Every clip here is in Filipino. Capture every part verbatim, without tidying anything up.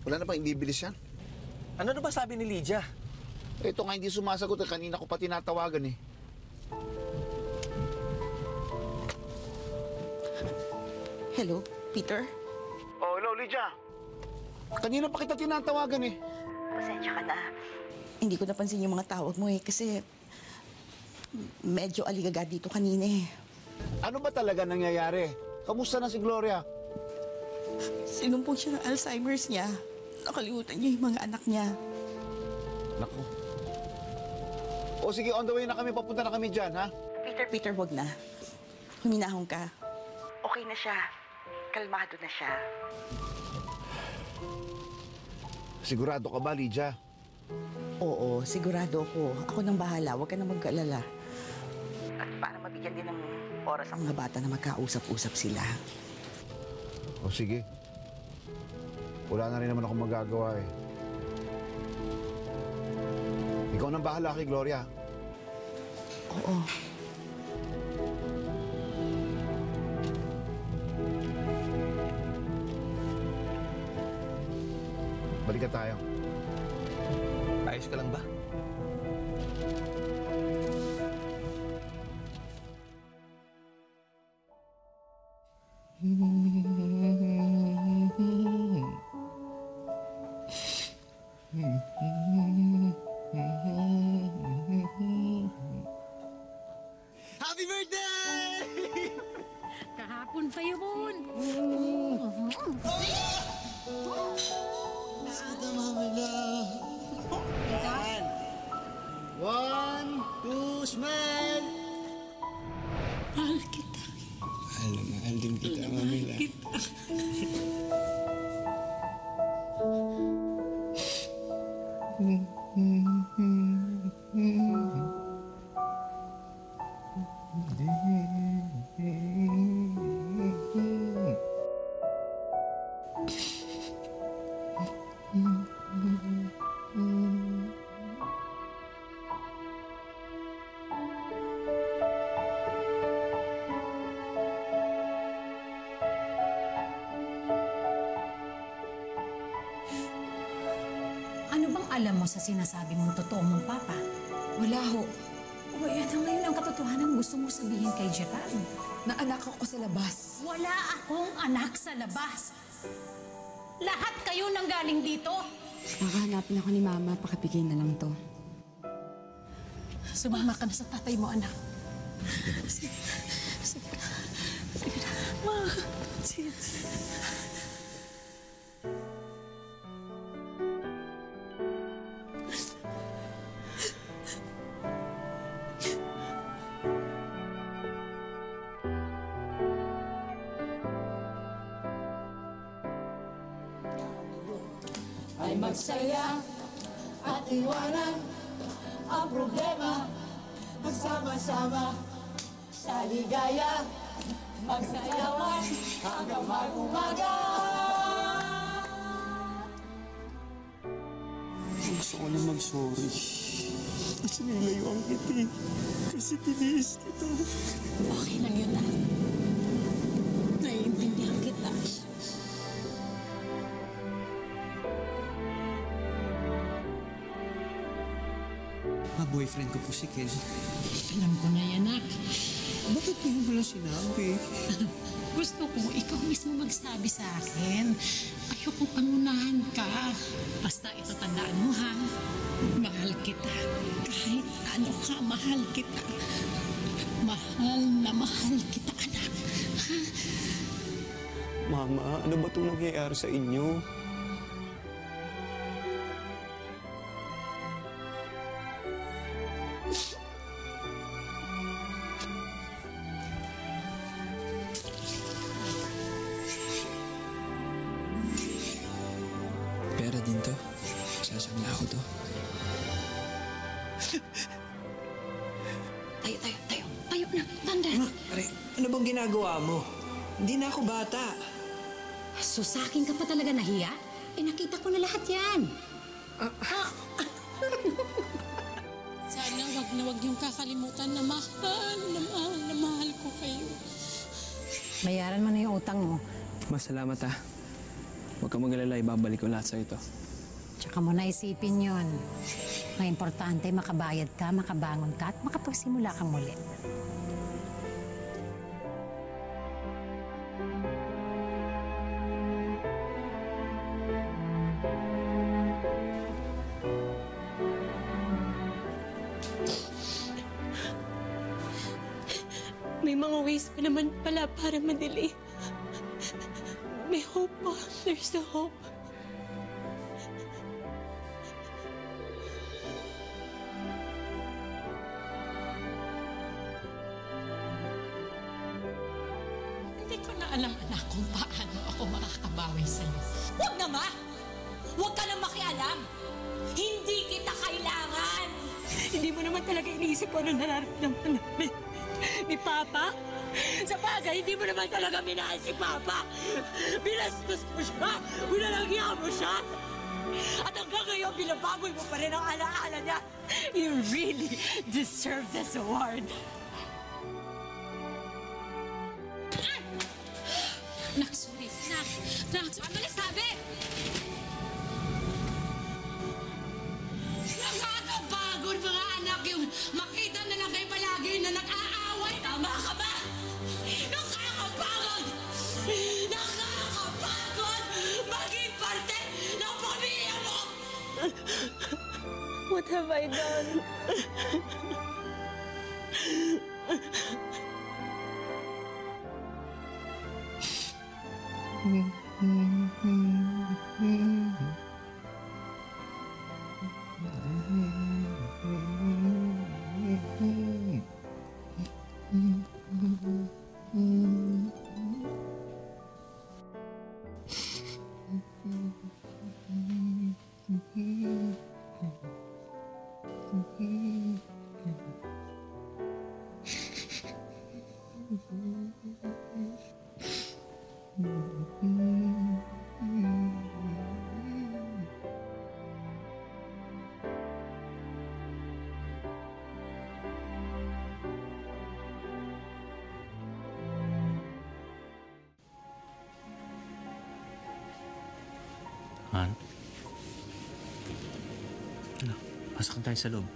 Wala na bang ibibilis yan? Ano na ba sabi ni Lydia? Ito nga hindi sumasagot. Eh. Kanina ko pa tinatawagan eh. Hello, Peter? Oh, hello, Lydia. Kanina pa kita tinatawagan eh. Pasensya ka na. Hindi ko napansin yung mga tawag mo eh, kasi medyo aligaga dito kanina eh. Ano ba talaga nangyayari? Kamusta na si Gloria? Sinumpong siya ng Alzheimer's niya. Nakalimutan niya yung mga anak niya. Naku. O sige, on the way na kami. Papunta na kami dyan, ha? Peter, Peter, wag na. Huminahon ka. Okay na siya. Kalmado na siya. Sigurado ka ba, Lydia? Oo, sigurado ako. Ako nang bahala. Huwag ka na mag-alala. At para mabigyan din ng oras ang mga bata na magkausap-usap sila. O sige. Wala na rin naman ako magagawa eh. Ikaw nang bahala kay Gloria. Oo. Balik tayo. Ayos ka lang ba? Happy birthday! Kahapon pa yun. Kita, mami love. Yan. One, two, smile. Mahal kita. Mahal na mahal din kita, mami love. Kita. Ano bang alam mo sa sinasabi mong totoo mong papa? Wala ho. O ano ngayon ang katotohanan gusto mo sabihin kay Gerald? Na anak ako sa labas. Wala akong anak sa labas. Lahat kayo nang galing dito. Makahanapin ako ni Mama. Pakibigay na lang to. Sumama ka na sa tatay mo, anak. Sige. Sige na. Sige na. Ma. Sige. Ay magsaya at iwanan ang problema. Magsama-sama sa ligaya, magsayawan hanggang mag-umaga. Gusto ko na mag-sorry. Kasi nilayuan kita eh. Kasi tiniis kita. Okay lang yun, ah. Naiintindihan kita. Ma-boyfriend ko po si Ken. Alam ko na yan, anak. Bakit hindi mo lang sinabi? Gusto ko ikaw mismo magsabi sa akin. Ayokong pangunahan ka. Basta ito tandaan mo, ha? Mahal kita. Kahit ano ka, mahal kita. Mahal na mahal kita, anak. Ha? Mama, ano ba itong nangyayari sa inyo? Pera din to. Sasangla ako to. Tayo, tayo, tayo. Tayo na, tanda. Ma, pare, ano bang ginagawa mo? Hindi na ako bata. So sa akin ka pa talaga nahiya? Eh nakita ko na lahat yan. Ah. Ah. Sana wag na wag niyong kakalimutan na mahal, na mahal, na mahal ko kayo. Bayaran mo na yung utang mo. Masalamat ah. Huwag ka mag-alala, ibabalik ko lahat sa ito. Tsaka mo naisipin yun. Ang importante, makabayad ka, makabangon ka, at makapagsimula kang muli. May mga ways pa naman pala para madali. May hope po. There's a hope. Hindi ko na alam, anak, kung paano ako makakabawi sa'yo. Huwag na, Ma! Huwag ka na makialam! Hindi kita kailangan! Hindi mo naman talaga iniisip ko ano nararamdaman namin ni Papa. Sa bagay, hindi mo naman talaga minahal si Papa. Binastos mo siya. Binalangya mo siya. At hanggang ngayon, binababoy mo pa rin ang alaala niya. You really deserve this award. Nak, sorry. Nak, nak, ano na sabi? Nakakapagod mga anak yung makita na lang kayo palagi na nag-aaway. Tama ka ba? Nakakapagod! Nakakapagod! Maging parte ng pamilya mo! What have I done? Han? Ano? Pasok tayo sa loob.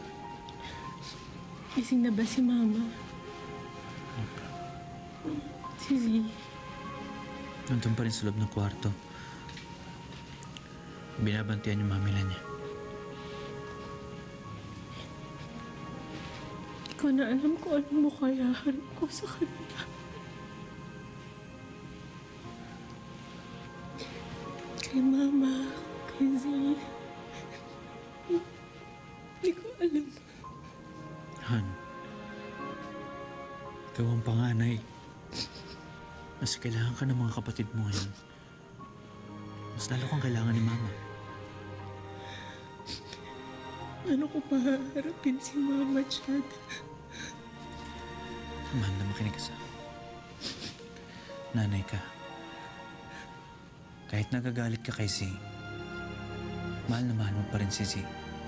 Gising na ba si Mama? Si Z? Nandun pa rin sa loob ng kwarto. Binabantiyan yung mamila niya. Hindi ko na alam kung ano mo kaya harap ko sa kanila. Kay Mama, kay Z. Hindi ko alam. Han, ikaw ang panganay. Mas kailangan ka ng mga kapatid mo ngayon. Mas lalo kang kailangan ni Mama. Paano ko pahaharapin si Mama, Chad? Amanda, makinig ka sa akin. Nanay ka. Kahit nagagalit ka kay Z, mahal na mahal mo pa rin si Z.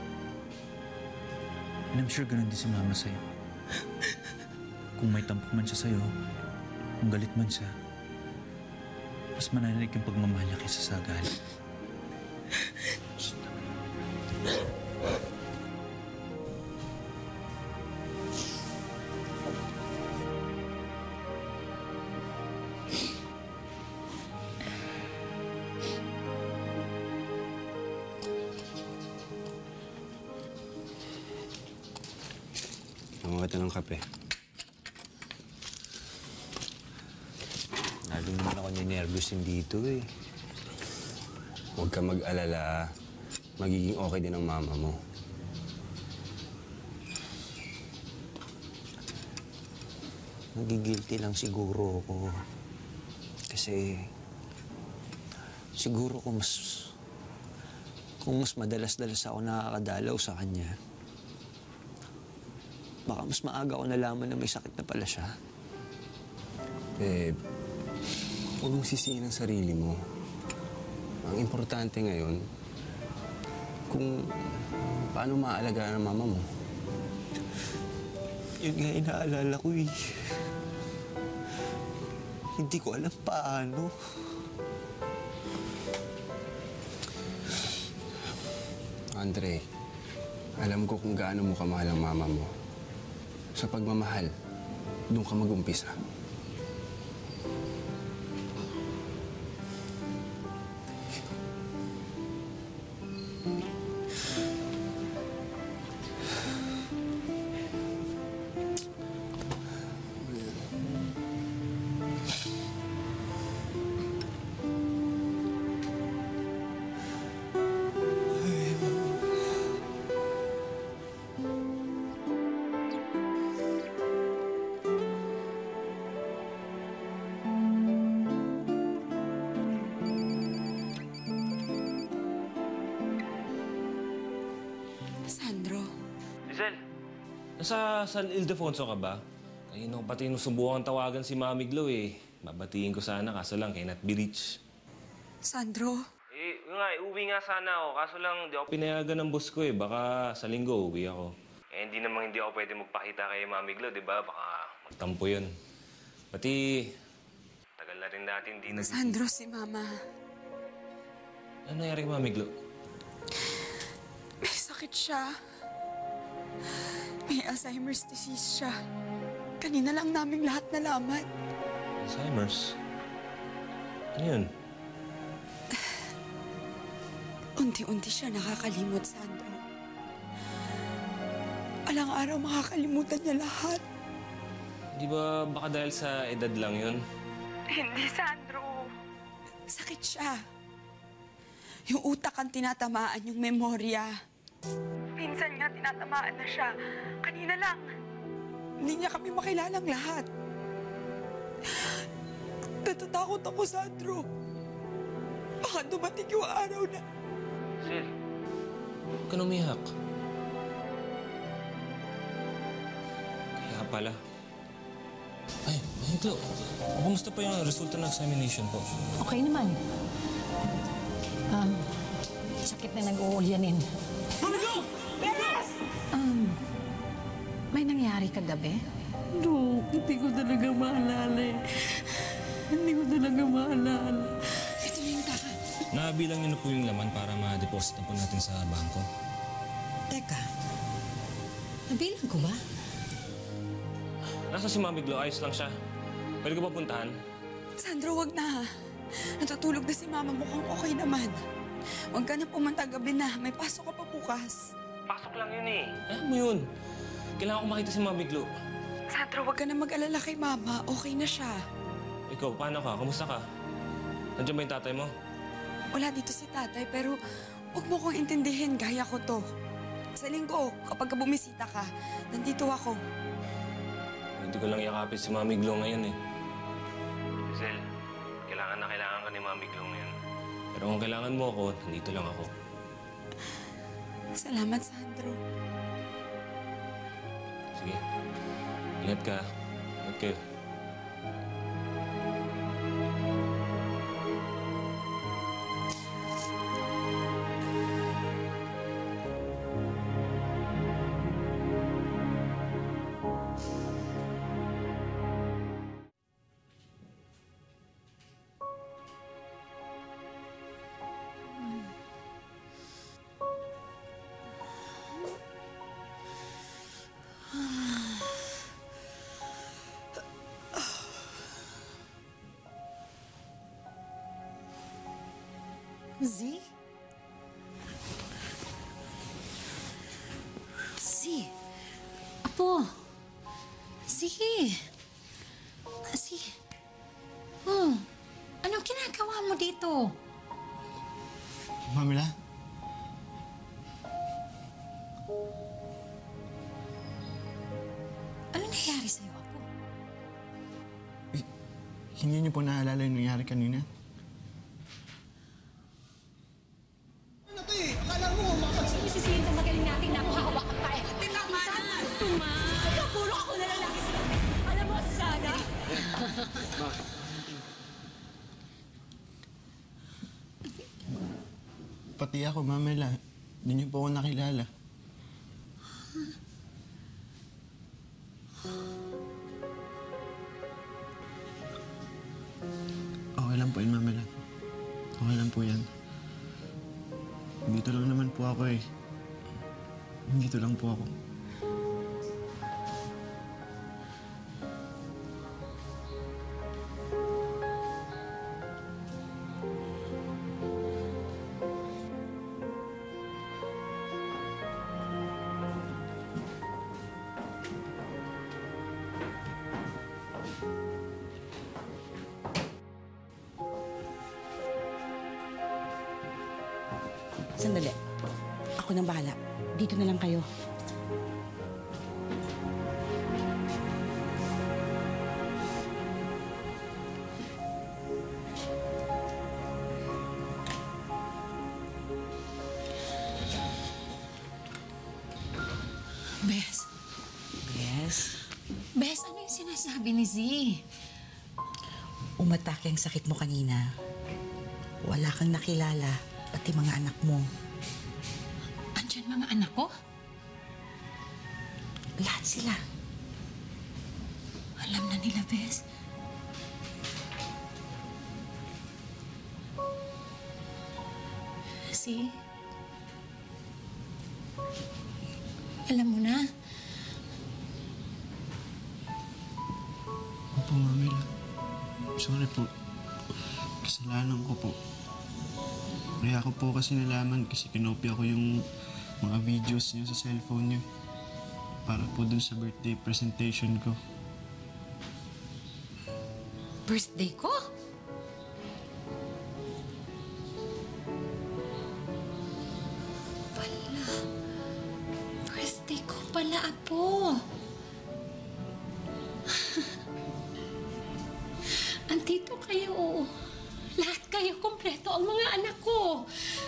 And I'm sure ganun din si Mama sa'yo. Kung may tampok man siya sa'yo, kung galit man siya, mas mananalig yung pagmamahal niya kaysa sa galit. Mamawata ng kape. Lalo naman ako ninervyos din dito eh. Huwag ka mag-alala. Magiging okay din ang mama mo. Nagigilty lang siguro ako. Kasi siguro kung mas kung mas madalas-dalas ako nakakadalaw sa kanya, baka mas maaga ako nalaman na may sakit na pala siya. Babe, huwag mong sisihin ang sarili mo. Ang importante ngayon, kung paano maaalagaan ang mama mo. Yun nga inaalala ko eh. Hindi ko alam paano. Andre, alam ko kung gaano mo kamahal ang mama mo. Sa pagmamahal, doon ka mag-umpisa. Sandro. Giselle, nasa San Ildefonso ka ba? Kanina ko pati nung subukan tawagan si Mami Glo eh. Babatiin ko sana, kaso lang kay Nat Birich. Sandro? Eh, yun nga, uwi nga sana ako. Kaso lang, di ako pinayagan ng boss ko eh. Baka sa linggo uwi ako. Eh, hindi namang hindi ako pwede magpakita kay Mami Glo, di ba? Baka magtampo yun. Pati, tagal na rin natin di nag- Sandro, si Mama. Ano nangyari kay Mami Glo? May sakit siya. May Alzheimer's disease siya. Kanina lang naming lahat nalaman. Alzheimer's? Ano yun? Unti-unti siya nakakalimot, Sandro. Alang araw makakalimutan niya lahat. Di ba baka dahil sa edad lang yun? Hindi, Sandro. Sakit siya. Yung utak ang tinatamaan, yung memorya. Minsan nga tinatamaan na siya. Kanina lang. Hindi niya kami makilalang lahat. Natatakot ako, Sandro. Baka dumating yung araw na... Sil, huwag ka nang umiyak. Kaya pala. Ay, ay, Glo. Kumusta pa yung resulta ng examination po? Okay naman. Um, sakit na nag-uulyanin. Um, may nangyari kagabi? No, hindi ko talaga maalala eh. Hindi ko talaga maalala. Ito na yung taka. Nabilang niyo na po yung laman para ma-deposit na po natin sa bangko. Teka, nabilang ko ba? Nasa si Mami Glo, ayos lang siya. Pwede ko ba puntahan? Sandro, wag na. Natutulog na si Mama, mukhang okay naman. Huwag ka na pumunta, gabi na. May pasok ka pa bukas. Pasok lang yun eh. Alam mo yun. Kailangan ko makita si Mami Glo. Sandro, wag ka na mag-alala kay Mama. Okay na siya. Ikaw, paano ka? Kamusta ka? Nandiyan ba yung tatay mo? Wala dito si tatay, pero huwag mo kong intindihin. Gaya ko to. Sa linggo, kapag ka bumisita ka, nandito ako. Hindi ko lang yakapin si Mami Glo ngayon eh. Giselle, kailangan na kailangan ka ni Mami Glo ngayon. Pero kung kailangan mo ako, nandito lang ako. Salamat, Sandro. Sige. Ingat ka. Ingat kayo. Z? Z? Apo? Z? Z? Hmm. Anong ginagawa mo dito? Mamila? Ano nangyari sa'yo, Apo? Eh, hindi niyo po naalala yung nangyari kanina? Ano to eh? Akala mo, makapagsabi. Isisihin na magaling natin na ako hahawakan pa eh. Tama na! Tuma! Puro ako na lang lagi sila. Alam mo, sana? Pati ako, Mamela. Hindi niyo po ako nakilala. Okay lang po yun, Mamela. Okay lang po yan. Dito lang naman po ako eh. Dito lang po ako. Sandali. Ako nang bahala. Dito na lang kayo. Bes, Yes? Bes, ano yung sinasabi ni Z? Umatake ang sakit mo kanina. Wala kang nakilala, pati mga anak mo. Andyan mga anak ko? Lahat sila. Alam na nila, Bes. See? Alam mo na. Opo, Mamila. Sorry po. Kasalanan ko po. Kaya ako po kasi nalaman kasi kinopya ko yung mga videos niyo sa cellphone niyo. Para po dun sa birthday presentation ko. Birthday ko? Wala. Birthday ko pala, Apo. Andito kayo. Lahat kayo kompleto ang mga anak ko.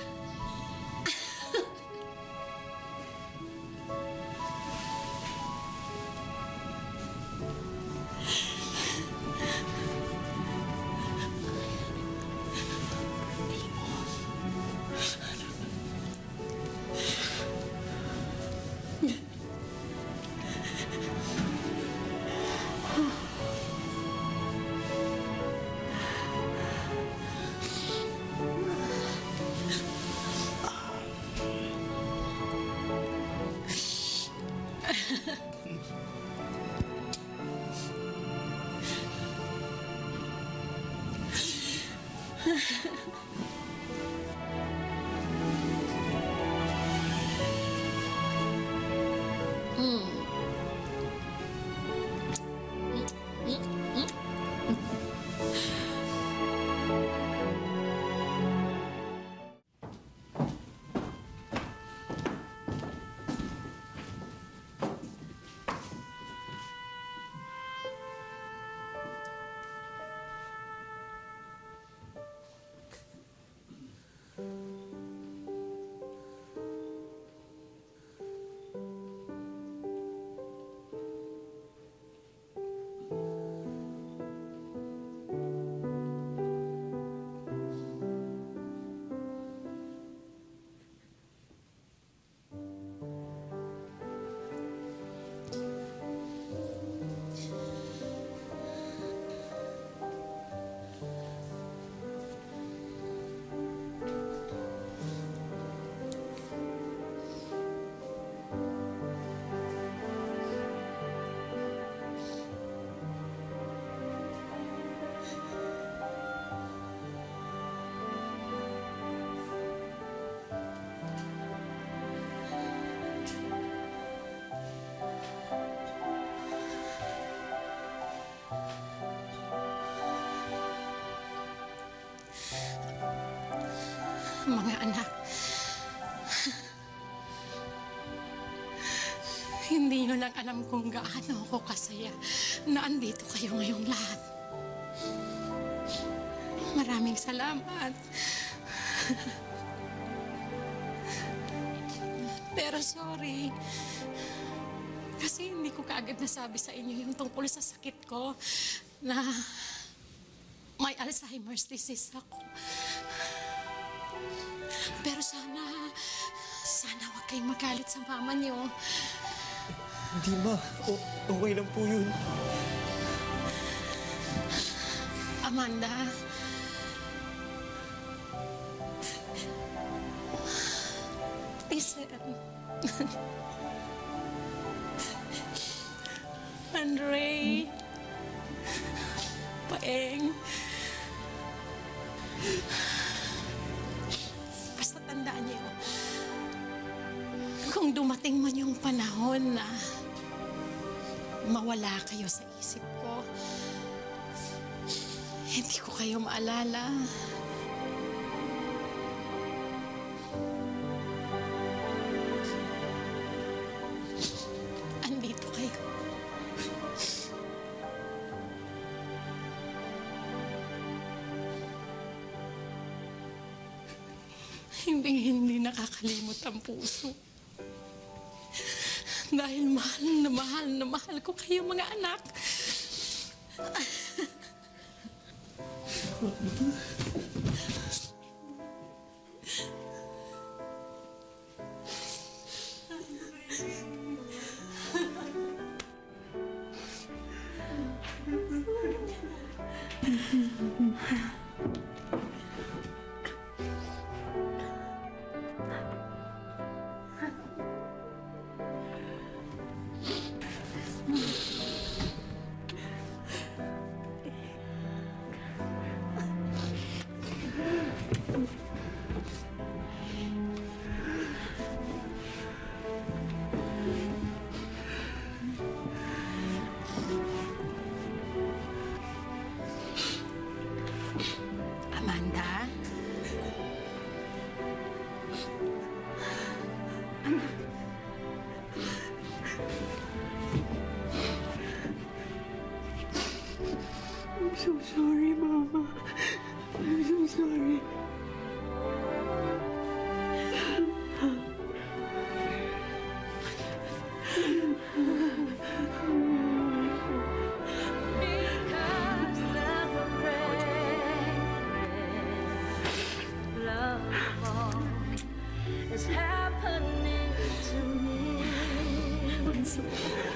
Mga anak, hindi nyo lang alam kung gaano ako kasaya na andito kayo ngayong lahat. Maraming salamat. Pero sorry, kasi hindi ko kaagad nasabi sa inyo yung tungkol sa sakit ko na may Alzheimer's disease ako. Pero sana, sana huwag kayong magalit sa mama niyo. Hindi, Ma. O, okay lang po yun. Amanda, listen. Andre, Paeng, basta tandaan niyo, kung dumating man yung panahon na mawala kayo sa isip ko, hindi ko kayo maalala. Andito kayo. Hindi hindi nakakalimot ang puso. Dahil mahal na mahal na mahal ko kayo, mga anak. Amanda? I'm so sorry, Mama. I'm so sorry. It's happening to me. I'm so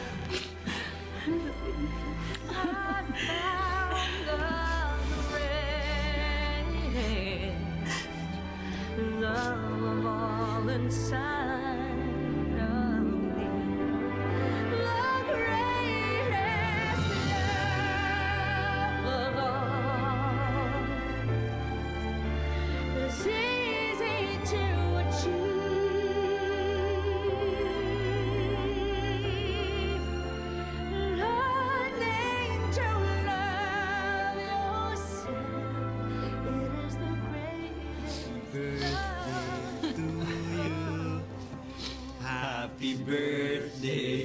I found the rain, love of all inside of me, the greatest love of all is easy to achieve. Learning to love yourself, it is the greatest love. Happy birthday